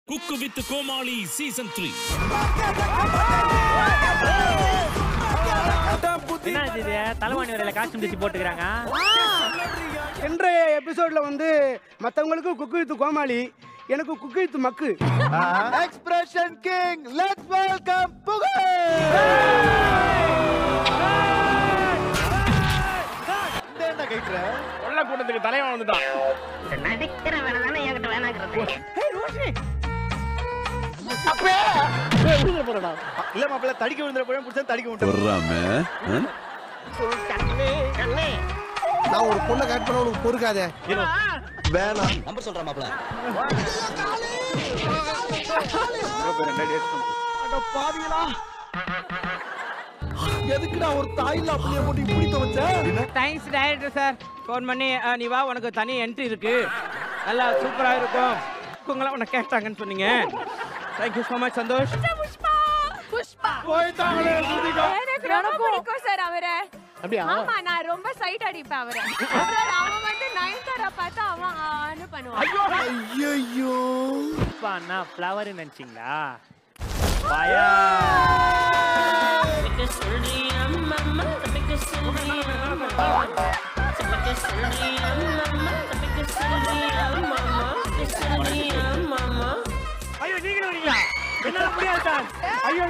Cook with Comali season 3. என்ன இது தலைவாணி வரையில காஸ்டியூம் தச்சு போட்டுக்கறாங்க. இன்றைய எபிசோட்ல வந்து மத்தவங்களுக்கு குக்கு வித் கோமாளி, எனக்கு குக்கு வித் மக்கு. Expression king, let's welcome pugazh. என்ன கேக்குற? கொள்ள கூட்டத்துக்கு தலைவன் வந்துட்டான். நடிக்கிற வேலை தானே என்கிட்ட வேணாங்கிறது. இல்ல மாப்பிள்ள தடிக்க விழுந்துற போய் புடிச்சா தடிக்க விட்டுறாம. நான் ஒரு பொண்ணை கட் பண்ண உனக்கு பொறுக்காதே. வேணாம். நம்பர் சொல்றா மாப்பிள்ள. அட பாவிகளா. எதுக்குடா ஒரு தாயில அப்படியே போட்டு இப்படி துவச்ச? Thanks director sir. ஃபோன் பண்ணி நீ வா உனக்கு தனி என்ட்ரி இருக்கு. நல்லா சூப்பரா இருக்கும். உங்கள உன்னை கேட்டாங்கன்னு சொன்னீங்க. Thank you so much Santhosh. Pushpa போய்ட்டாங்களே சுதிகா. எனக்கு ரொம்ப பிடிக்கும் சார் அவரை. அப்படியே ஆமா நான் ரொம்ப சைட் அடிப்பேன் அவரை. சார் அவன் வந்து நயன்தாரா பார்த்தா அவன் ஆன்னு பண்ணுவான். ஐயோ. பானா ஃப்ளவர் நினைச்சீங்களா? பாயா. ஐயோ நீங்க வரீங்களா? என்னால முடியாது சார். ஐயோ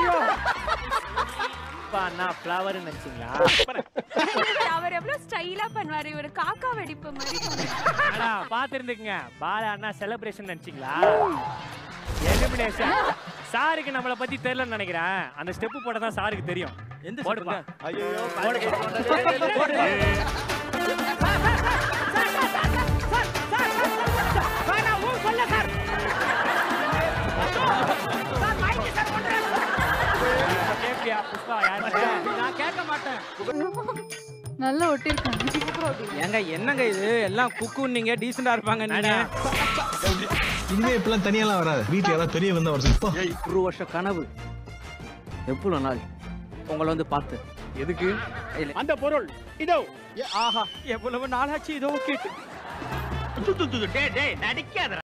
பானா ஃப்ளவர் நினைச்சீங்களா? அவர் எவ்வளவு ஸ்டைலா பண்ணுவாரு. இவர் காக்கா வெடிப்பு மாதிரி. அடா பாத்துருந்துங்க. பாலா அண்ணா செலிப்ரேஷன் நினைச்சீங்களா? எலிமினேஷன். சாருக்கு நம்மள பத்தி தெரியலன்னு நினைக்கிறேன். அந்த ஸ்டெப் போட தான் சாருக்கு தெரியும். எந்த போடுங்க. ஐயோ நான் கேட்க மாட்டேன். நல்லா ஒட்டிருக்காங்க. ஏங்க என்னங்க இது எல்லாம் குக்குன்னீங்க டீசெண்டா இருப்பாங்க நீங்க. இனிமே இப்பெல்லாம் தனியெல்லாம் வராது. வீட்டுல ஏதாவது பெரிய வந்தா வருது. இப்போ ஒரு வருஷ கனவு எவ்வளவு நாள் உங்களை வந்து பார்த்து எதுக்கு? அந்த பொருள் இதோ. ஆஹா எவ்வளவு நாளாச்சு இதோ கேட்டு. டேய் நடிக்காத.